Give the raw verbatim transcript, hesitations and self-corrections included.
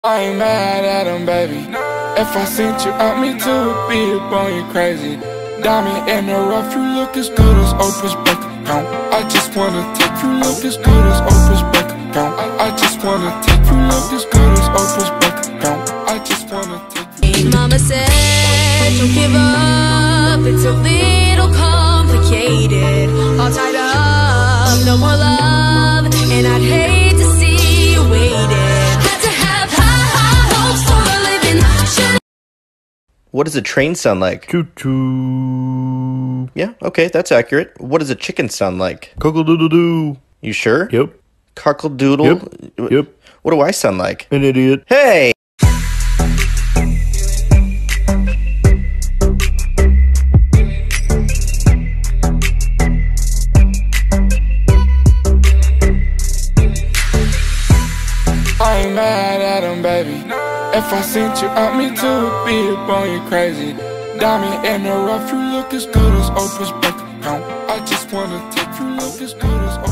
I ain't mad at him, baby. If I sent you out, me too would be up on you crazy. Diamond in the rough, you look as good as Oprah's bank account. I just wanna take you, look as good as Oprah's bank account. I, I just wanna take you, look as good as Oprah's bank account. I just wanna take you. Mama said, don't give up, it's a little complicated. All tied up, no more love, and I'd hate to see you waiting. What does a train sound like? Choo-choo. Yeah, okay, that's accurate. What does a chicken sound like? Cockle-doodle-doo. You sure? Yep. Cockle-doodle? Yep. Yep. What do I sound like? An idiot. Hey! I ain't mad at him, baby. If I sent you out, me too would be up on you crazy. Diamond in the rough, you look as good as Oprah's bank account. I just wanna take you, look as good as Oprah's